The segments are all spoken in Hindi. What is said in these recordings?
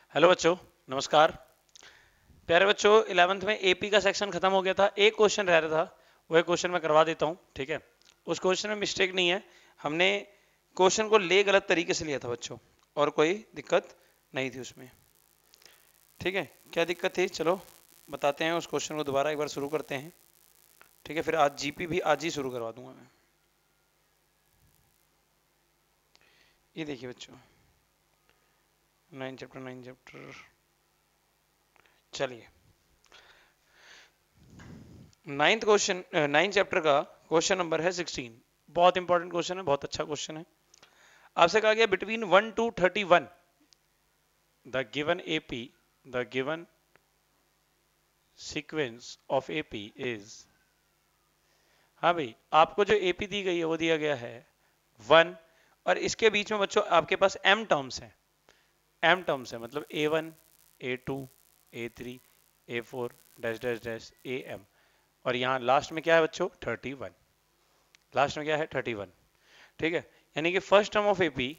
हेलो बच्चों, नमस्कार। प्यारे बच्चों, 11th में एपी का सेक्शन खत्म हो गया था। एक क्वेश्चन रह रहा था, वो एक क्वेश्चन मैं करवा देता हूँ, ठीक है। उस क्वेश्चन में मिस्टेक नहीं है, हमने क्वेश्चन को ले गलत तरीके से लिया था बच्चों, और कोई दिक्कत नहीं थी उसमें, ठीक है। क्या दिक्कत थी, चलो बताते हैं। उस क्वेश्चन को दोबारा एक बार शुरू करते हैं, ठीक है। फिर आज जीपी भी आज ही शुरू करवा दूंगा मैं। ये देखिए बच्चों, 9 चैप्टर चलिए। 9 चैप्टर का क्वेश्चन नंबर है 16। बहुत इंपॉर्टेंट क्वेश्चन है, बहुत अच्छा क्वेश्चन है। आपसे कहा गया between 1 to 31 the given AP, the given sequence of AP is. हाँ भाई, आपको जो एपी दी गई है वो दिया गया है 1, और इसके बीच में बच्चों आपके पास एम टर्म्स हैं। एम टर्म्स है मतलब A1, A2, A3, A4 dash dash dash AM, और यहाँ लास्ट में क्या है बच्चों, 31। लास्ट में क्या है, 31, ठीक है। यानी कि first term of AP,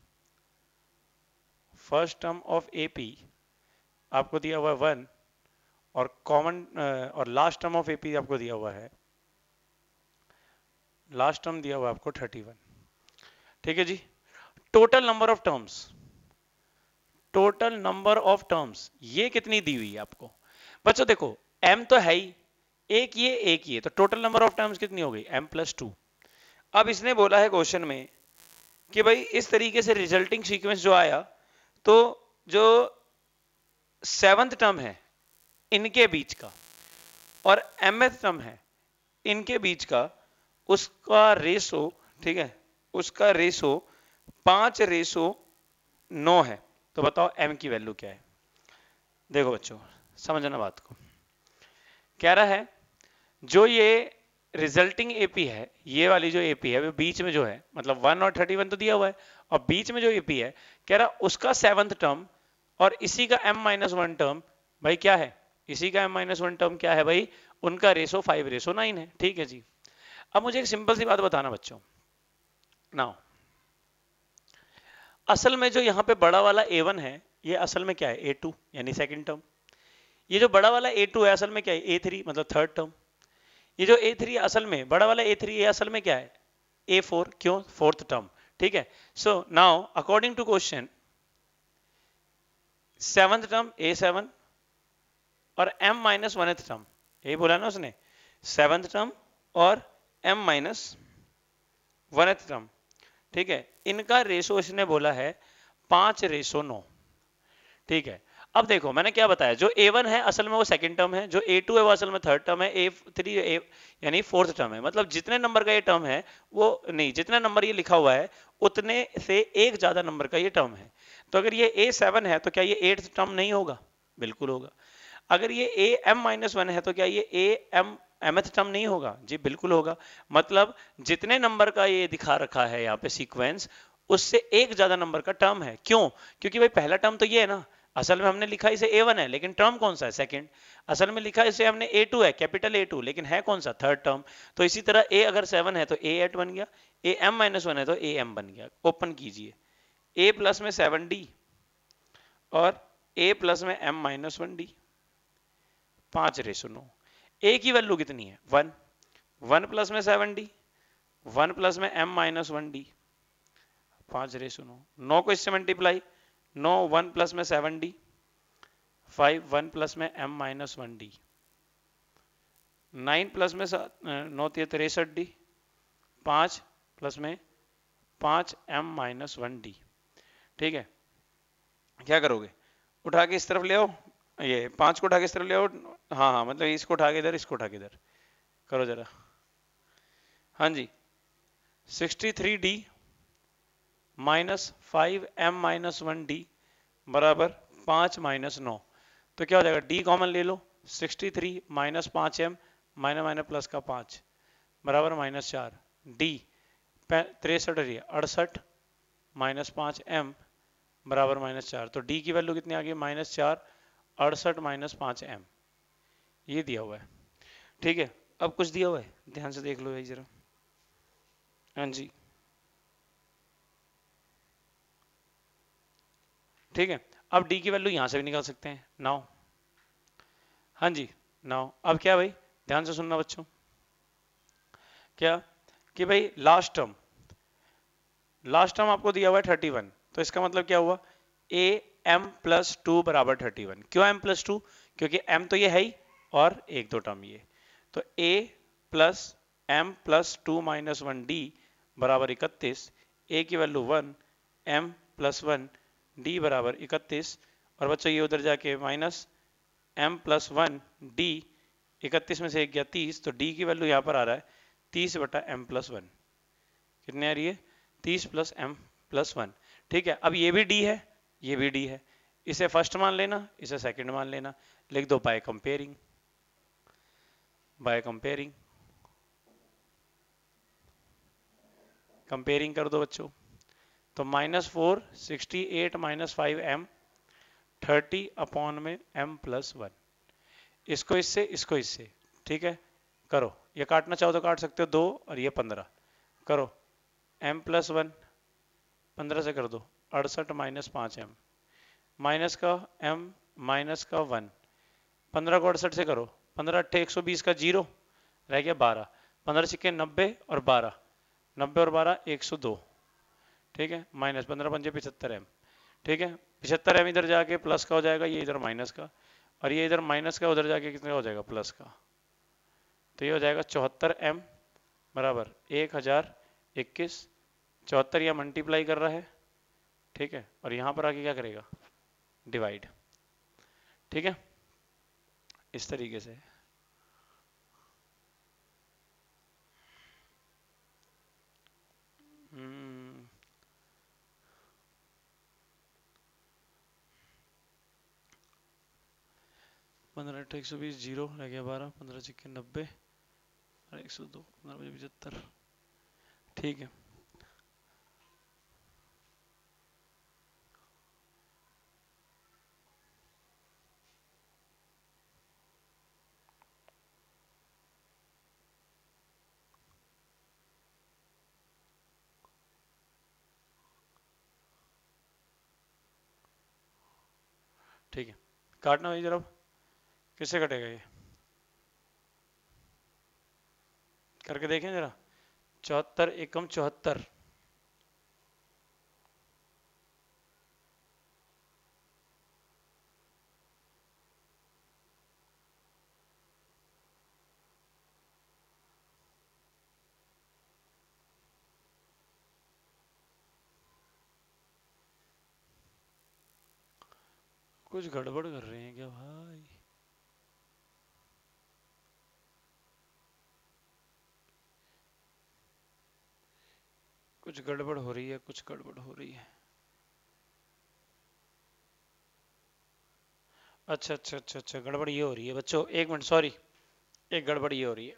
first term of AP आपको दिया हुआ है 1, और कॉमन और लास्ट टर्म ऑफ एपी आपको दिया हुआ है, लास्ट टर्म दिया हुआ है आपको 31, ठीक है जी। Total number of terms, total number of terms ये कितनी दी हुई है आपको बच्चों। देखो m तो है ही, एक ये तो टोटल नंबर ऑफ टर्म्स कितनी हो गई, m+2। अब इसने बोला है क्वेश्चन में कि भाई इस तरीके से रिजल्टिंग सीक्वेंस जो आया, तो जो 7th टर्म है इनके बीच का और mth टर्म है इनके बीच का, उसका रेशो, ठीक है, उसका रेशो 5:9 है। तो बताओ m की वैल्यू क्या है। देखो बच्चों, समझना बात को। कह रहा है जो ये रिजल्टिंग एपी है, ये वाली जो एपी है वो बीच में जो है, मतलब 1 और 31 तो दिया हुआ है, और बीच में जो एपी है कह रहा उसका 7th टर्म और इसी का m-1 टर्म भाई क्या है, इसी का m-1 टर्म क्या है भाई, उनका रेशो 5:9 है, ठीक है जी। अब मुझे एक सिंपल सी बात बताना बच्चों, नाउ असल में जो यहाँ पे बड़ा वाला A1 है, ये असल में क्या है, A2 यानी सेकंड टर्म। ये जो बड़ा वाला A2 है असल में क्या है, A3 मतलब थर्ड टर्म। ये जो A3 असल में बड़ा वाला A3 ये असल में क्या है, A4, क्यों, फोर्थ टर्म, ठीक है। So now according to question, 7th term A7 और m-1 टर्म, यही बोला ना उसने, 7th टर्म और m-1 टर्म, ठीक है, इनका रेशो इसने बोला है 5:9, ठीक है। अब देखो मैंने क्या बताया, जो A1 है असल में वो सेकंड टर्म है, जो A2 है वो असल में थर्ड टर्म है, A3 यानी फोर्थ टर्म है। मतलब जितने नंबर का ये टर्म है वो नहीं, जितना नंबर ये लिखा हुआ है उतने से एक ज्यादा नंबर का ये टर्म है। तो अगर ये A7 है तो क्या ये 8th टर्म नहीं होगा, बिल्कुल होगा। अगर ये AM-1 है तो क्या ये mth टर्म नहीं होगा, जी बिल्कुल होगा। मतलब जितने नंबर का ये दिखा रखा है यहाँ पे सीक्वेंस, उससे एक ज्यादा नंबर का टर्म है। क्यों, क्योंकि भाई पहला टर्म तो ये है ना, असल में हमने लिखा इसे A1 है लेकिन टर्म कौन सा है, सेकंड। असल में लिखा इसे हमने A2 है, कैपिटल A2, लेकिन है कौन सा, थर्ड टर्म। तो इसी तरह A अगर 7 है तो A8 बन गया, AM-1 है तो AM बन गया। ओपन कीजिए, A प्लस में 7D और A प्लस में m-1D, 5:9। A की वैल्यू कितनी है, 1, 1 प्लस में 7D, 1 प्लस में m-1D, 5:9। 9 को इससे मल्टीप्लाई, 9 1 प्लस में 7D, 5 1 प्लस में m-1D, 9 प्लस में 9 63D, 5 प्लस में 5 m-1D, ठीक है। क्या करोगे, उठा के इस तरफ ले आओ, ये 5 को उठा के इस तरफ ले आओ, हाँ हाँ, मतलब इसको उठा के इधर, इसको उठा के इधर करो जरा, हाँ जी। 63D माइनस 5m-1D बराबर 5-9। तो क्या हो जाएगा, D कॉमन ले लो, 63 minus 5m minus minus plus का 5 बराबर -4, D 63 68 माइनस 5m बराबर -4। तो D की वैल्यू कितनी आ गई, -4, 68 माइनस 5m, ये दिया हुआ है, ठीक है। अब कुछ दिया हुआ है, ध्यान से देख लो भाई जरा, हाँ जी, ठीक है। अब डी की वैल्यू यहां से भी निकाल सकते हैं नाउ। हाँ जी नाउ अब क्या भाई, ध्यान से सुनना बच्चों, क्या कि भाई लास्ट टर्म आपको दिया हुआ है 31, तो इसका मतलब क्या हुआ, ए एम प्लस टू बराबर 31। क्यों एम प्लस टू, क्योंकि एम तो ये है ही और एक दो टर्म ये, तो A plus M plus two minus one D बराबर 31। ए की value 1, M plus one, D बराबर 31। और बच्चों ये उधर जाके minus M plus one D, 31 में से एक गया 30, तो डी की वैल्यू यहाँ पर आ रहा है 30 बटा एम प्लस वन। कितने आ रही है, 30 प्लस एम प्लस वन। ठीक है, अब ये भी डी है, ये भी डी है, इसे फर्स्ट मान लेना, इसे सेकंड मान लेना, लिख दो by comparing, by comparing, comparing कर दो बच्चों। तो -4 68 माइनस 5 एम 30 अपॉन में एम प्लस वन, इसको इससे इसको इससे, ठीक है करो, ये काटना चाहो तो काट सकते हो, 2 और ये 15, करो एम प्लस वन 15 से कर दो 68 माइनस 5 एम, माइनस का एम माइनस का 1, 15 को 68 से करो, 15 अट्ठे 120 का 0 रह गया 12, 15 सिक्के 90 और 12, 90 और 12 102, ठीक है माइनस 15 पंजे 75 एम, ठीक है 75 एम इधर जाके प्लस का हो जाएगा, ये इधर माइनस का, और ये इधर माइनस का उधर जाके कितने हो जाएगा प्लस का, तो ये हो जाएगा 74 एम बराबर 1021। 74 यह मल्टीप्लाई कर रहा है, ठीक है, और यहां पर आके क्या करेगा, डिवाइड, ठीक है इस तरीके से। हम्म 15 अट्ठे 120, 0 रह गया 12, 15 सिक्के 90 और 102, 15 75, ठीक है ठीक है, काटना भाई जरा, किससे कटेगा ये, करके देखें जरा, 74 एकम 74, कुछ गड़बड़ कर रहे हैं क्या भाई, कुछ गड़बड़ हो रही है, कुछ गड़बड़ हो रही है। अच्छा अच्छा अच्छा अच्छा, गड़बड़ ये हो रही है बच्चों, एक मिनट सॉरी, एक गड़बड़ ये हो रही है,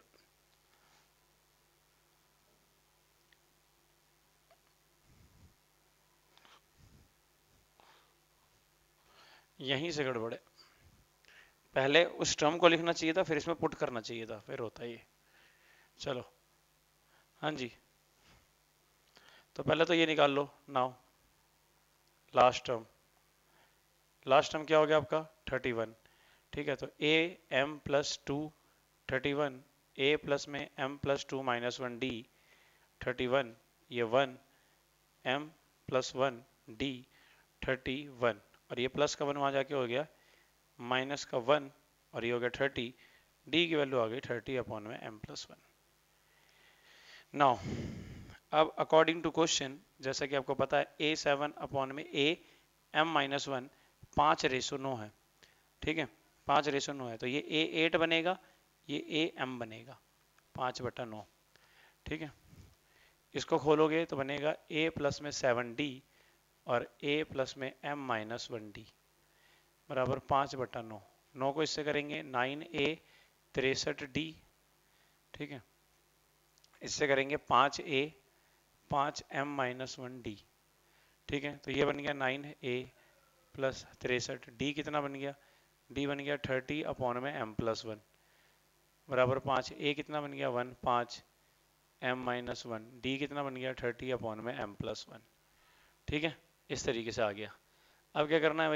यहीं से गड़बड़ है, पहले उस टर्म को लिखना चाहिए था, फिर इसमें पुट करना चाहिए था, फिर होता ये, चलो हाँ जी, तो पहले तो ये निकाल लो now, last term, last term क्या हो गया आपका 31, ठीक है, तो A M plus two 31, A plus में M plus two minus one D 31, ये 1 एम प्लस वन डी 31, और ये प्लस का 1 वहां जाके हो गया माइनस का 1, और ये हो गया 30, डी की वैल्यू आ गई 30 अपॉन में एम प्लस वन। नाउ अब अकॉर्डिंग टू क्वेश्चन, जैसा कि आपको पता है ए 7 अपॉन में ए एम माइनस वन 5:9 है, ठीक है 5:9 है, तो ये ए 8 बनेगा, ये ए एम बनेगा 5/9, ठीक है, इसको खोलोगे तो बनेगा ए प्लस में 7d और ए प्लस में एम माइनस वन डी बराबर 5/9, 9 को इससे करेंगे 9a 63d, ठीक है, इससे करेंगे 5a 5m minus one D, ठीक है, तो ये बन गया 9a प्लस 63, डी कितना बन गया, डी बन गया 30 अपॉन में m प्लस वन बराबर 5, ए कितना बन गया 1 5 m माइनस वन, डी कितना बन गया 30 अपॉन में m प्लस वन, ठीक है इस तरीके से आ गया। अब क्या करना है भाई,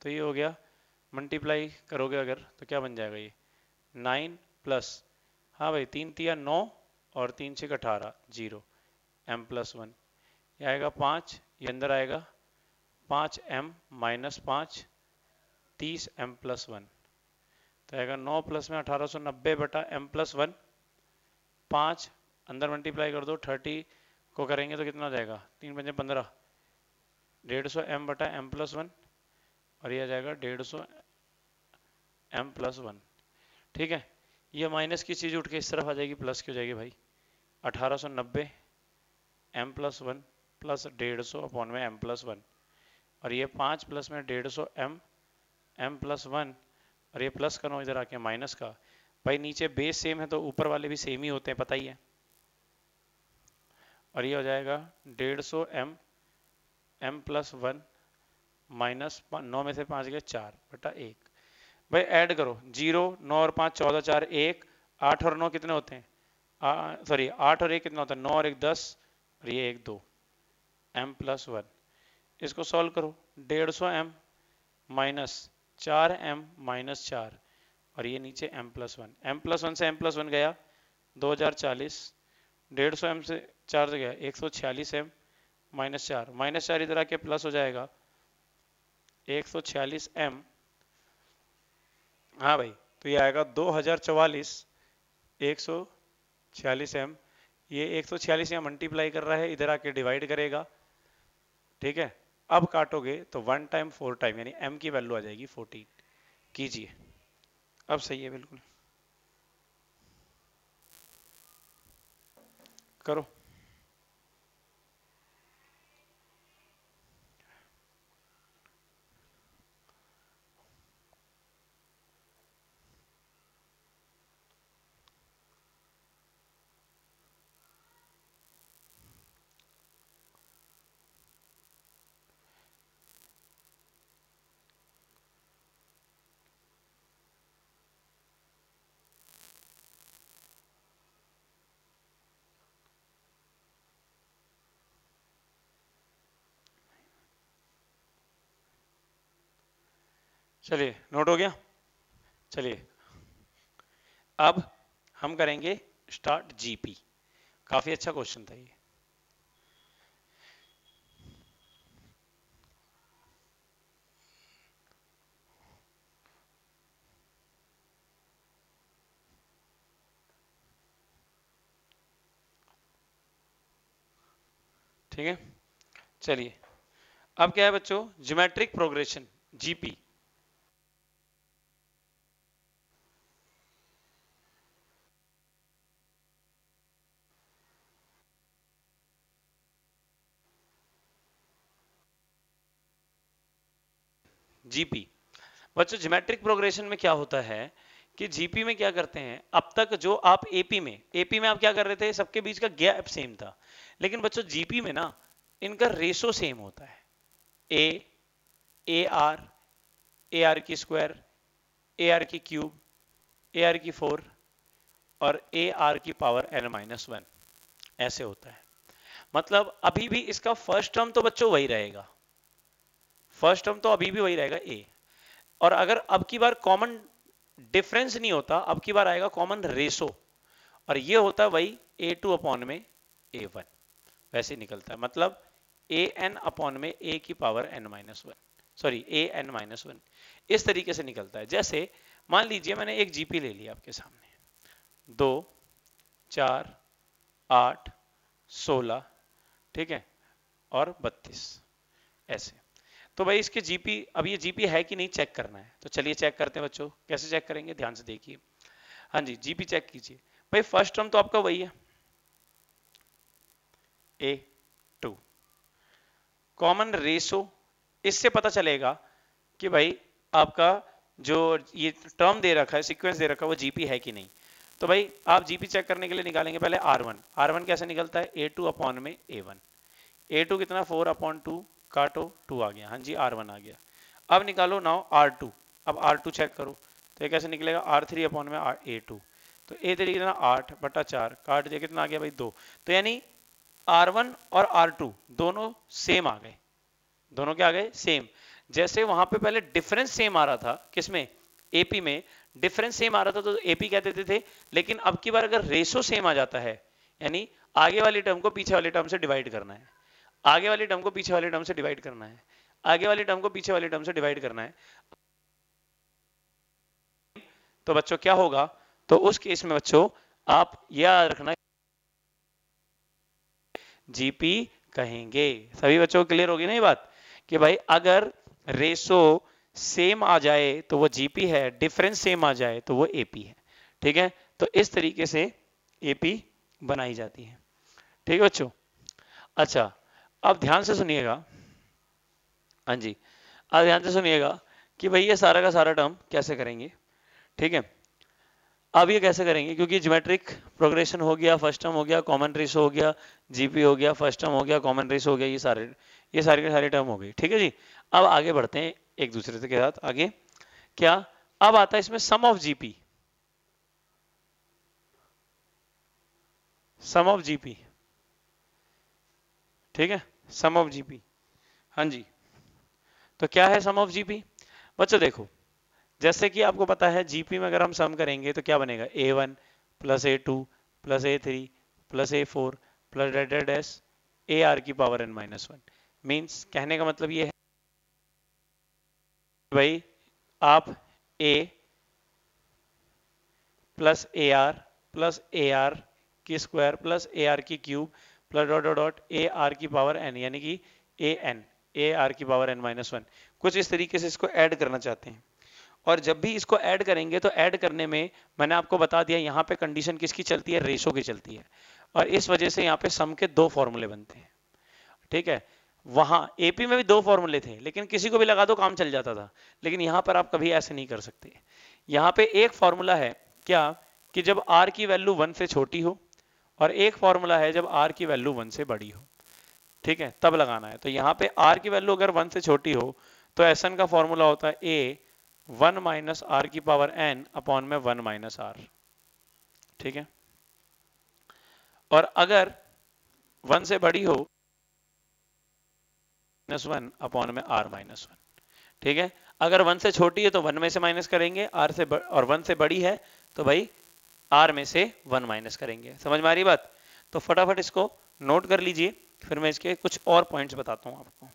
तो ये हो गया, मल्टीप्लाई करोगे अगर तो क्या बन जाएगा, ये 9 प्लस, हाँ भाई 3 तिया 9 और 3 6 18 0 m प्लस 1, ये आएगा 5, ये अंदर आएगा 5m माइनस 5 30 m प्लस 1, तो आएगा 9 प्लस में 1890 बटा m प्लस 1, 5 अंदर मल्टीप्लाई कर दो, 30 को करेंगे तो कितना हो जाएगा, 3 पंजे 15, 150 m बटा m प्लस 1, और ये आ जाएगा 150 m प्लस 1। ठीक है, ये माइनस की चीज़ उठ के इस तरफ आ जाएगी, प्लस की हो जाएगी भाई, 1890 m प्लस 1 प्लस 150 अपॉन में m प्लस 1, और ये 5 प्लस में 150 m प्लस 1, और ये प्लस करो इधर आके माइनस का, भाई नीचे बेस सेम है तो ऊपर वाले भी सेम ही होते हैं, पता ही है, और ये हो जाएगा 150 m प्लस 1 माइनस 9 में से 5 गए 4 बटा 1, भाई ऐड करो, 0 9 और 5 14 4 1, 8 और 9 कितने होते हैं, सॉरी 8 और 1 कितना होता है, 9 और 1 10, और ये 1 2 m प्लस 1, इसको सॉल्व करो, 150 m माइनस 4m माइनस 4, और ये नीचे m प्लस 1, m प्लस 1 से m प्लस 1 गया 2040, 150 m से 4 से गया 146 m माइनस 4 इधर आके प्लस हो जाएगा 146 m, हाँ भाई, तो ये आएगा 2044 146 m, ये 146 यहाँ मल्टीप्लाई कर रहा है, इधर आके डिवाइड करेगा, ठीक है, अब काटोगे तो 1 टाइम 4 टाइम यानी m की वैल्यू आ जाएगी 14, कीजिए, अब सही है बिल्कुल, करो। चलिए नोट हो गया, चलिए अब हम करेंगे स्टार्ट जीपी, काफी अच्छा क्वेश्चन था ये, ठीक है। चलिए अब क्या है बच्चों, ज्योमेट्रिक प्रोग्रेशन जीपी, जीपी बच्चों ज्योमेट्रिक प्रोग्रेशन में क्या होता है कि जीपी में क्या करते हैं, अब तक जो आप एपी में आप क्या कर रहे थे, सबके बीच का गैप सेम था, लेकिन बच्चों जीपी में ना इनका रेशो सेम होता है, ए आर की स्क्वायर, ए आर की क्यूब, ए आर की 4 और ए आर की पावर n-1, ऐसे होता है। मतलब अभी भी इसका फर्स्ट टर्म तो बच्चों वही रहेगा, फर्स्ट टर्म तो अभी भी वही रहेगा ए, और अगर अब की बार कॉमन डिफरेंस नहीं होता, अब की बार आएगा कॉमन रेशो, और ये होता है वही a2 अपॉन में a1, वैसे निकलता है, मतलब an अपॉन में a की पावर n-1, सॉरी an-1, इस तरीके से निकलता है। जैसे मान लीजिए मैंने एक जीपी ले लिया आपके सामने, 2 4 8 16, ठीक है, और 32, ऐसे, तो भाई इसके जीपी, अब ये जीपी है कि नहीं चेक करना है, तो चलिए चेक करते हैं बच्चों, कैसे चेक करेंगे ध्यान से देखिए, हाँ जी जीपी चेक कीजिए, भाई फर्स्ट टर्म तो आपका वही है a2, कॉमन रेशो, इससे पता चलेगा कि भाई आपका जो ये टर्म दे रखा है, सीक्वेंस दे रखा है, वो जीपी है कि नहीं, तो भाई आप जीपी चेक करने के लिए निकालेंगे पहले R1 कैसे निकलता है, a2 अपॉन में a1, a2 कितना 4 अपॉन 2, काटो 2 आ गया, हाँ जी R1 आ गया, अब निकालो नाउ R2, अब R2 चेक करो, तो ये कैसे निकलेगा, R3 अपॉन में a2, तो a3 कितना 8 बटा 4, काट दिया कितना आ गया भाई 2, तो यानी R1 और R2 दोनों सेम आ गए, दोनों क्या आ गए सेम, जैसे वहां पे पहले डिफरेंस सेम आ रहा था, किसमें, एपी में डिफरेंस सेम आ रहा था तो एपी कह देते थे, लेकिन अब की बार अगर रेशो सेम आ जाता है, यानी आगे वाली टर्म को पीछे वाली टर्म से डिवाइड करना है, आगे वाली टर्म को पीछे वाली टर्म से डिवाइड करना है, आगे वाली टर्म को पीछे वाली टर्म से डिवाइड करना है, तो बच्चों क्या होगा, तो उस केस में बच्चों आप याद रखना जीपी कहेंगे। सभी बच्चों को क्लियर होगी ना ये बात कि भाई अगर रेशो सेम आ जाए तो वो जीपी है, डिफरेंस सेम आ जाए तो वो एपी है। ठीक है, तो इस तरीके से एपी बनाई जाती है। ठीक है बच्चों, अच्छा अब ध्यान से सुनिएगा, हाँ जी, अब ध्यान से सुनिएगा कि भाई ये सारा का सारा टर्म कैसे करेंगे। ठीक है, अब ये कैसे करेंगे, क्योंकि ज्योमेट्रिक प्रोग्रेशन हो गया, फर्स्ट टर्म हो गया, कॉमन रेशो हो गया, जीपी हो गया, फर्स्ट टर्म हो गया, कॉमन रेशो हो गया, ये सारे के सारे टर्म हो गए। ठीक है जी, अब आगे बढ़ते हैं एक दूसरे के साथ आगे। क्या अब आता है इसमें sum of GP, sum of GP. ठीक है, सम ऑफ जीपी, हाँ जी, तो क्या है सम ऑफ जीपी बच्चों, देखो जैसे कि आपको पता है जीपी में अगर हम सम करेंगे तो क्या बनेगा, a1 plus a2 plus a3 plus a4 plus dead dash ar की पावर n-1। मीन्स कहने का मतलब ये है भाई आप a प्लस ar की स्क्वायर प्लस ar की cube plus dot dot dot ar की पावर n, यानी कि ar की पावर n-1, कुछ इस तरीके से इसको ऐड करना चाहते हैं। और जब भी इसको ऐड करेंगे तो ऐड करने में मैंने आपको बता दिया यहाँ पे कंडीशन किसकी चलती है, रेशो की चलती है, और इस वजह से यहाँ पे सम के दो फॉर्मूले बनते हैं। ठीक है, वहां एपी में भी दो फॉर्मूले थे लेकिन किसी को भी लगा दो काम चल जाता था, लेकिन यहां पर आप कभी ऐसे नहीं कर सकते। यहां पे एक फॉर्मूला है क्या, कि जब आर की वैल्यू 1 से छोटी हो, और एक फॉर्मूला है जब आर की वैल्यू 1 से बड़ी हो। ठीक है, तब लगाना है। तो यहाँ पे आर की वैल्यू अगर 1 से छोटी हो तो एस एन का फॉर्मूला होता है ए 1 माइनस आर की पावर एन अपॉन में 1 माइनस आर। ठीक है, और अगर 1 से बड़ी हो -1 अपॉन में आर -1। ठीक है, अगर 1 से छोटी है तो 1 में से माइनस करेंगे, आर से और 1 से बड़ी है तो भाई आर में से 1 माइनस करेंगे। समझ में आ रही बात, तो फटाफट इसको नोट कर लीजिए, फिर मैं इसके कुछ और पॉइंट्स बताता हूं आपको।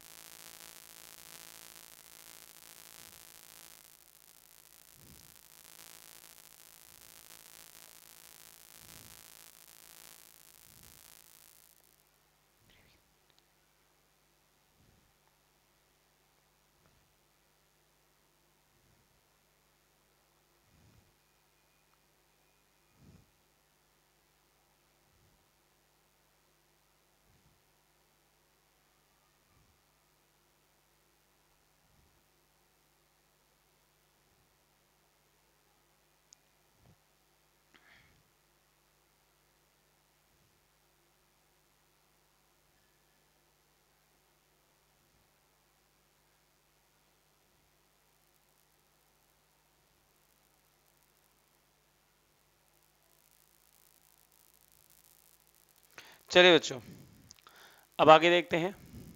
चलिए बच्चों, अब आगे देखते हैं।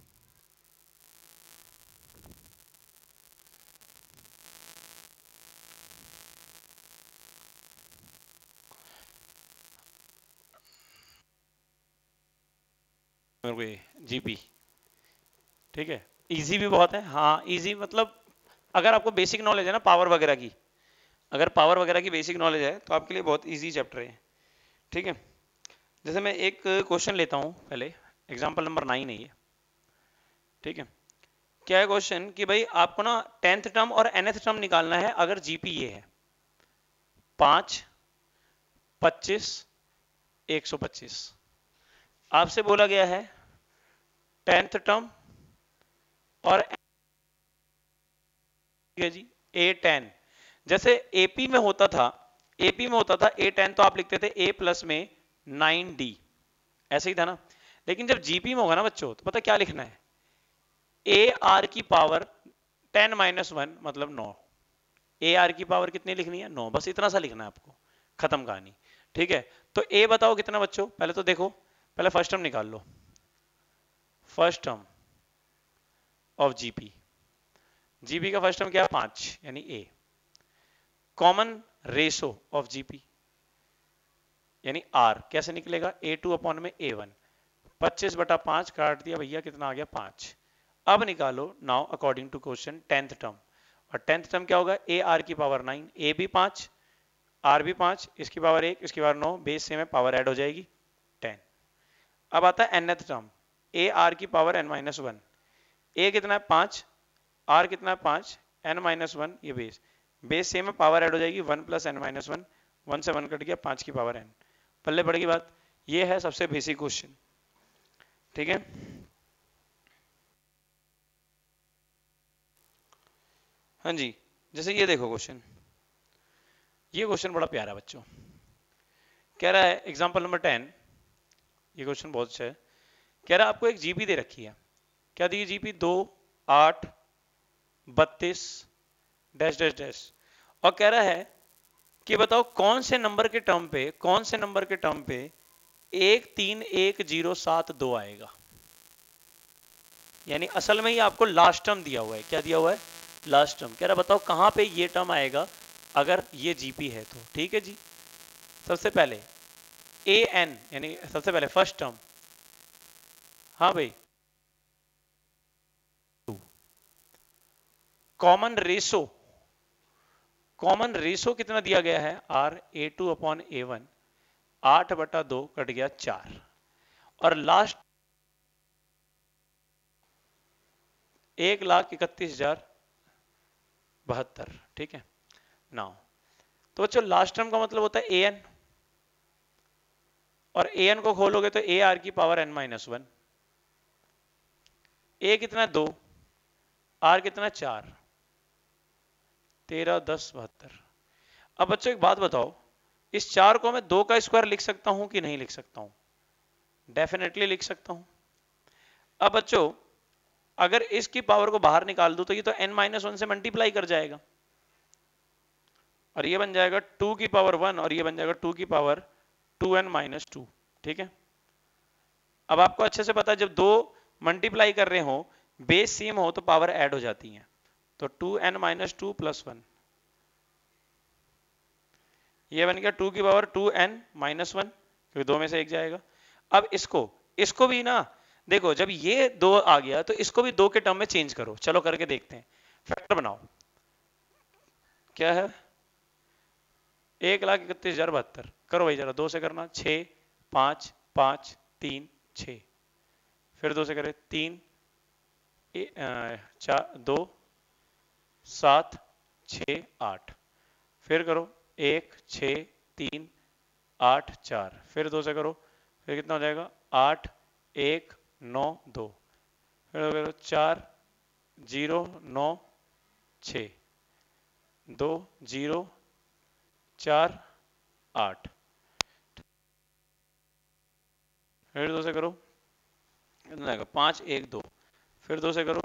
जीपी, ठीक है, इजी भी बहुत है। हाँ इजी मतलब अगर आपको बेसिक नॉलेज है ना पावर वगैरह की, अगर पावर वगैरह की बेसिक नॉलेज है तो आपके लिए बहुत इजी चैप्टर है। ठीक है, जैसे मैं एक क्वेश्चन लेता हूं पहले, एग्जांपल नंबर 9 है ये। ठीक है, क्या है क्वेश्चन कि भाई आपको ना 10th टर्म और nth टर्म निकालना है, अगर जीपी ये है 5, 25, 125। आपसे बोला गया है 10th टर्म और जी A10, जैसे एपी में होता था, एपी में होता था A10 तो आप लिखते थे A प्लस में 9D, ऐसे ही था ना। लेकिन जब जीपी में होगा ना बच्चों तो पता क्या लिखना है, ए आर की पावर 10 माइनस 1 मतलब 9। ए आर की पावर कितनी लिखनी है, 9, बस इतना सा लिखना है आपको, खत्म कहानी। ठीक है, तो ए बताओ कितना बच्चों, पहले तो देखो, पहले फर्स्ट टर्म निकाल लो, first term of GP, GP का फर्स्ट टर्म क्या है 5 यानी A, common ratio of GP यानी आर कैसे निकलेगा A2 अपॉन में A1, 25/5 काट दिया भैया, कितना आ गया 5। अब निकालो now according to question 10th term, और 10th टर्म क्या होगा ए आर की पावर 9, ए भी 5 आर भी 5, इसकी पावर 1 इसकी पावर 9, बेस से में पावर ऐड हो जाएगी 10। अब आता है nth टर्म ए आर की पावर n-1, ए कितना है 5, आर कितना है 5, n-1 ये बेस से में पावर ऐड हो जाएगी 1 + n-1, 1 से 1 कट गया 5 की पावर n, पल्ले पड़ेगी बात। ये है सबसे बेसिक क्वेश्चन, ठीक है। हाँ जी, जैसे ये देखो क्वेश्चन, ये क्वेश्चन बड़ा प्यारा बच्चों, कह रहा है एग्जांपल नंबर 10, ये क्वेश्चन बहुत अच्छा है। कह रहा है आपको एक जीपी दे रखी है, क्या दी जीपी 2 8 32 डैश डैश डैश, और कह रहा है कि बताओ कौन से नंबर के टर्म पे 131072 आएगा। यानी असल में ही आपको लास्ट टर्म दिया हुआ है, क्या दिया हुआ है लास्ट टर्म, कह रहा बताओ कहां पे ये टर्म आएगा अगर ये जीपी है तो। ठीक है जी, सबसे पहले ए एन यानी सबसे पहले फर्स्ट टर्म, हाँ भाई कॉमन रेशो कितना दिया गया है are A2 upon A1, 8/2 cut गया 4, और लास्ट 1,31,072, ठीक है नाउ। तो बच्चों लास्ट टर्म का मतलब होता है an, और an को खोलोगे तो ए आर की पावर n-1, a कितना 2, r कितना 4, 13 10 72। अब बच्चों एक बात बताओ, इस 4 को मैं 2 का स्क्वायर लिख सकता हूं कि नहीं लिख सकता हूं? डेफिनेटली लिख सकता हूं। अब बच्चों अगर इसकी पावर को बाहर निकाल दूं तो ये तो n-1 से मल्टीप्लाई कर जाएगा, और ये बन जाएगा 2 की पावर 1, और ये बन जाएगा 2 की पावर 2n-2, ठीक है। अब आपको अच्छे से पता है जब दो मल्टीप्लाई कर रहे हो बेस सेम हो तो पावर ऐड हो जाती है, तो 2n-2 + 1, ये बन गया 2 की पावर 2n-1, क्योंकि 2 में से एक जाएगा। अब इसको भी ना देखो, जब ये 2 आ गया तो इसको भी 2 के टर्म में चेंज करो, चलो करके देखते हैं, फैक्टर बनाओ। क्या है 1,31,072, करो भाई जरा 2 से करना, 6 5 5 3 6, फिर 2 से करे 3 4 2 7 6 8, फिर करो 1 6 3 8 4, फिर 2 से करो, फिर कितना हो जाएगा 8 1 9 2, फिर करो 4 0 9 6 2 0 4 8, फिर 2 से करो कितना आएगा 5 1 2, फिर 2 से करो,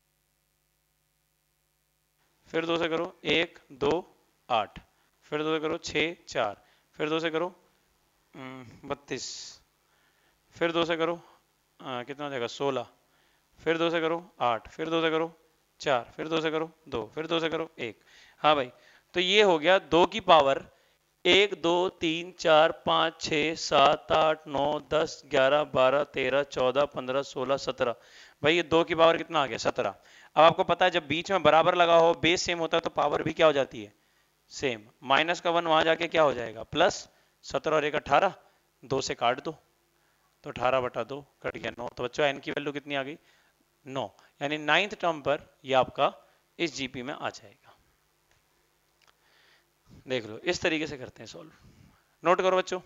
फिर 2 से करो 1 2 8, फिर 2 से करो 6 4, फिर 2 से करो 32, फिर 2 से करो कितना हो जाएगा 16, फिर 2 से करो 8, फिर 2 से करो 4, फिर 2 से करो 2, फिर 2 से करो 1। हाँ भाई, तो ये हो गया 2 की पावर 1 2 3 4 5 6 7 8 9 10 11 12 13 14 15 16 17, भाई ये 2 की पावर कितना आ गया 17। अब आपको पता है जब बीच में बराबर लगा हो बेस सेम होता है तो पावर भी क्या हो जाती है सेम, माइनस का 1 वहां जाके क्या हो जाएगा +17 और 1 18, 2 से काट दो तो 18/2 कट गया 9, तो बच्चों एन की वैल्यू कितनी आ गई 9, यानी 9th टर्म पर ये आपका इस जीपी में आ जाएगा। देख लो इस तरीके से करते हैं सॉल्व, नोट करो बच्चों।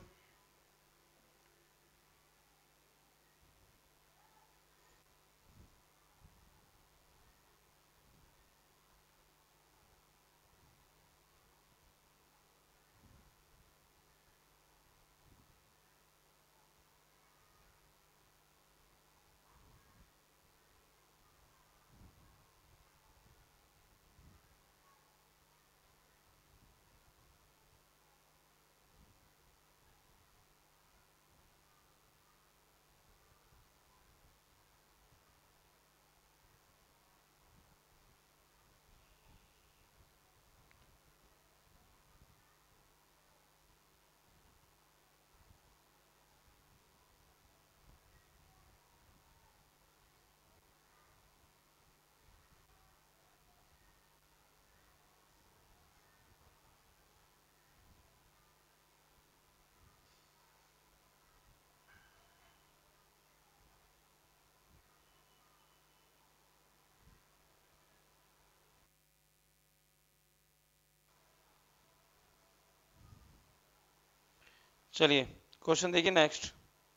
चलिए क्वेश्चन देखिए next.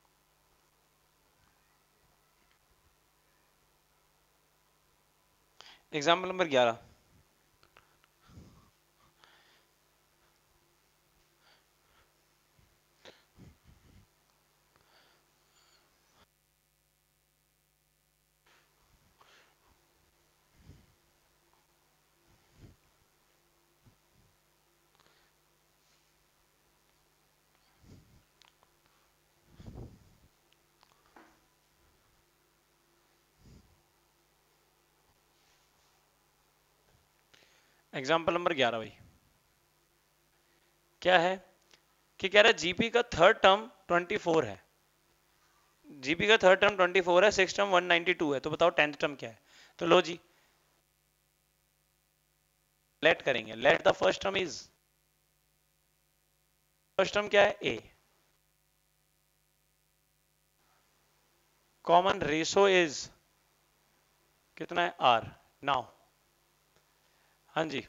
Example number 11। Example number 11 भाई क्या है कि कह रहा है जीपी का थर्ड टर्म 24 है, जीपी का थर्ड टर्म 24 है, सिक्स टर्म 192 है, तो बताओ टेंथ टर्म क्या है। तो लो जी लेट करेंगे, let the first term is, first term क्या है ए, कॉमन रेशो इज कितना है आर। नाउ हाँ जी,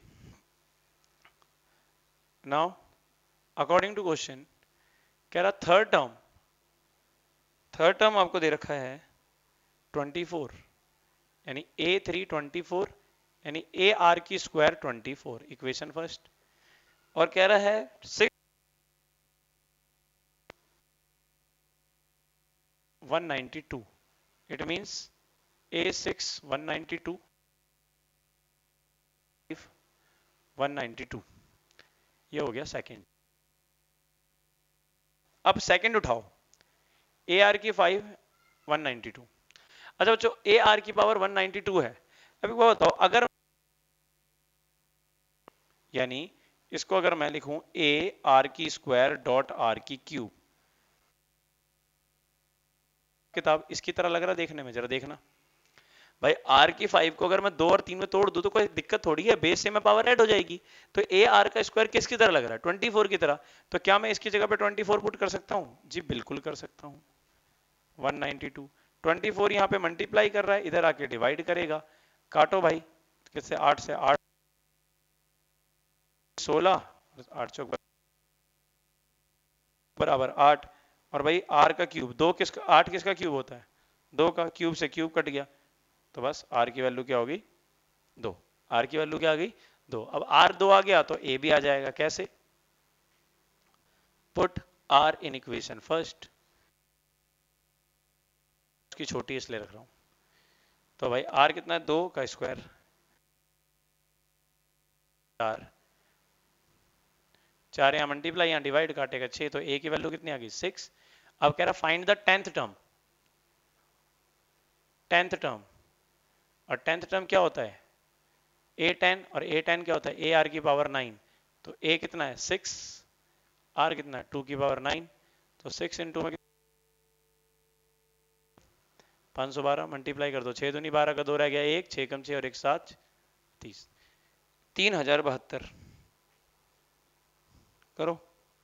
नाउ अकॉर्डिंग टू क्वेश्चन कह रहा थर्ड टर्म, थर्ड टर्म आपको दे रखा है 24, यानी ए थ्री 24, यानी ए आर की स्क्वायर 24, इक्वेशन फर्स्ट। और कह रहा है 192, इट मींस a6 192 192, ये हो गया सेकंड। अब सेकंड उठाओ, ए आर की 5 192। अच्छा बच्चों ए आर की पावर 192 है, अभी वो बताओ अगर, यानी इसको अगर मैं लिखूं ए आर की स्क्वायर डॉट आर की क्यूब, किताब इसकी तरह लग रहा देखने में, जरा देखना भाई। आर की 5 को अगर मैं 2 और 3 में तोड़ दूं तो कोई दिक्कत थोड़ी है, बेस से में पावर ऐड हो जाएगी। तो ए आर का स्क्वायर किसकी तरह लग रहा है 24 की तरह, तो क्या मैं इसकी जगह पे 24 पुट कर सकता हूं जी, बिल्कुल कर सकता हूं। 192 24 यहाँ पे मल्टीप्लाई कर रहा है, इधर आके डिवाइड करेगा, काटो भाई किससे 8 से, 8 16, 8 चौक बराबर 8, और भाई आर का क्यूब 2 किसका, 8 किसका क्यूब होता है 2 का, क्यूब से क्यूब कट गया, तो बस आर की वैल्यू क्या होगी 2, आर की वैल्यू क्या आ गई 2। अब आर 2 आ गया तो ए भी आ जाएगा, कैसे, put R in equation first, उसकी छोटी इसलिए रख रहा हूं, तो भाई आर कितना है 2 का स्क्वायर, 4, 4 यहाँ मल्टीप्लाई यहाँ डिवाइड काटेगा 6, तो ए की वैल्यू कितनी आ गई 6। अब कह रहा find the tenth term, tenth term, और टेंथ टर्म क्या होता है ए 10, और ए 10 क्या होता है ए आर की पावर 9, तो ए कितना है 6, आर कितना है 2 की पावर 9, तो 6 इंटू में 512 मल्टीप्लाई कर दो, 6 दूनी 12 का 2 रह गया 1, 6 कम 6 और 1 7 30, 3072 करो।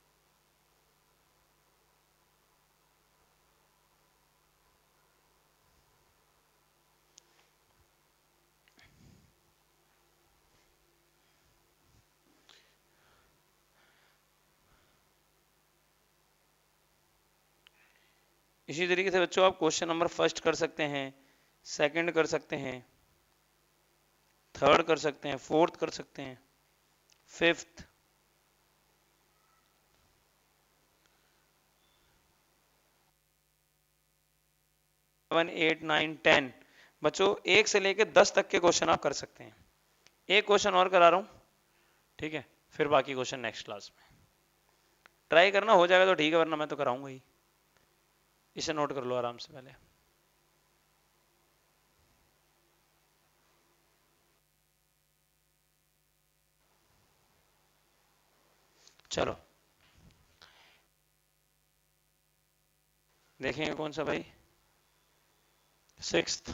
इसी तरीके से बच्चों आप क्वेश्चन नंबर फर्स्ट कर सकते हैं, सेकंड कर सकते हैं, थर्ड कर सकते हैं, फोर्थ कर सकते हैं, फिफ्थ, 7 8 9 10, बच्चों 1 से लेकर 10 तक के क्वेश्चन आप कर सकते हैं। एक क्वेश्चन और करा रहा हूं, ठीक है, फिर बाकी क्वेश्चन नेक्स्ट क्लास में ट्राई करना, हो जाएगा तो ठीक है, वरना मैं तो कराऊंगा ही। इसे नोट कर लो आराम से पहले। चलो देखेंगे कौन सा भाई, सिक्स्थ,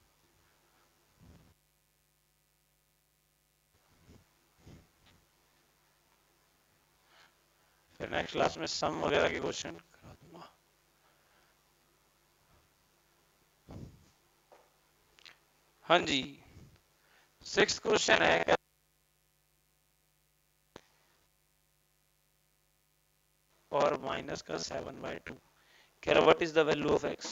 फिर नेक्स्ट क्लास में सम वगैरह के क्वेश्चन करा दूंगा। हाँ जी, सिक्स्थ क्वेश्चन है, और माइनस का 7/2। कह रहा what is the value of x।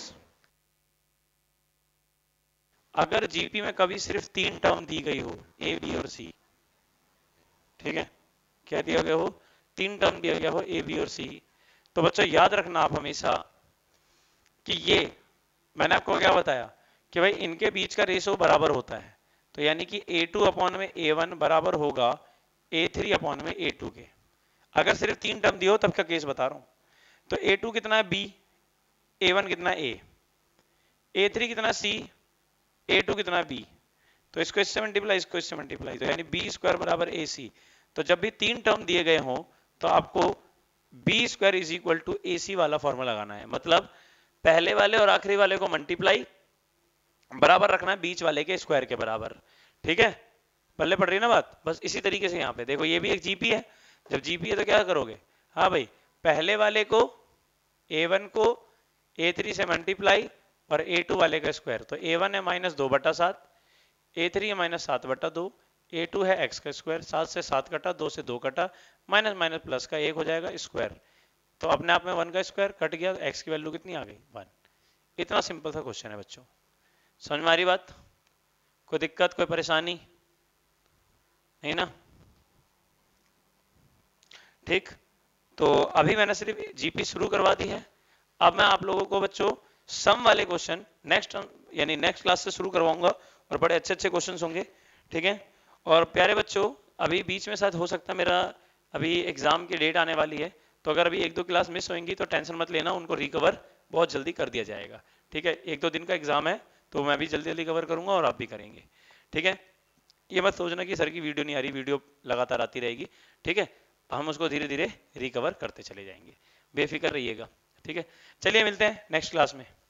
अगर जीपी में कभी सिर्फ 3 टर्म दी गई हो, ए बी और सी, ठीक है, क्या दिया गया हो, 3 टर्म दिया गया हो ए बी और सी, तो बच्चों याद रखना आप हमेशा कि ये मैंने आपको क्या बताया कि भाई इनके बीच का रेशो बराबर होता है, तो यानी कि a2 अपॉन में a1 बराबर होगा a3 अपॉन में a2 के। अगर सिर्फ 3 टर्म दिए हो तब का केस बता रहा हूं। तो a2 कितना है b, a1 कितना है a, a3 कितना c, a2 कितना है b। तो इसको इससे मल्टीप्लाई, इसको इससे मल्टीप्लाई, तो यानी बी स्क्वायर बराबर ए सी। तो जब भी 3 टर्म दिए गए हों तो आपको B square is equal to A C वाला फॉर्मूला लगाना है। मतलब पहले वाले और आखिरी वाले को मल्टीप्लाई बराबर रखना है बीच वाले के स्क्वायर के बराबर, ठीक है, पल्ले पड़ रही है ना बात। बस इसी तरीके से यहाँ पे देखो ये भी एक जीपी है, जब जीपी है तो क्या करोगे, हाँ भाई पहले वाले को a1 को a3 से मल्टीप्लाई और a2 वाले का स्क्वायर, तो a1 है -2/7, a3 है -7/2, a2 है x का स्क्वायर, 7 से 7 कटा, 2 से 2 कटा, माइनस माइनस प्लस का 1 हो जाएगा स्क्वायर, तो अपने आप में 1 का स्क्वायर कट गया, तो x की वैल्यू कितनी आ गई 1। इतना सिंपल सा क्वेश्चन है बच्चों, समझ में आ रही बात, कोई दिक्कत कोई परेशानी नहीं ना, ठीक। तो अभी मैंने सिर्फ जीपी शुरू करवा दी है, अब मैं आप लोगों को बच्चों सम वाले क्वेश्चन नेक्स्ट यानी नेक्स्ट क्लास से शुरू करवाऊंगा और बड़े अच्छे अच्छे क्वेश्चंस होंगे, ठीक है। और प्यारे बच्चों अभी बीच में शायद हो सकता है मेरा अभी एग्जाम की डेट आने वाली है, तो अगर अभी 1-2 क्लास मिस होंगी तो टेंशन मत लेना, उनको रिकवर बहुत जल्दी कर दिया जाएगा, ठीक है। 1-2 दिन का एग्जाम है तो मैं भी जल्दी जल्दी कवर करूंगा और आप भी करेंगे, ठीक है। ये मत सोचना कि सर की वीडियो नहीं आ रही, वीडियो लगातार आती रहेगी, ठीक है। हम उसको धीरे धीरे रिकवर करते चले जाएंगे, बेफिक्र रहिएगा, ठीक है। चलिए मिलते हैं नेक्स्ट क्लास में।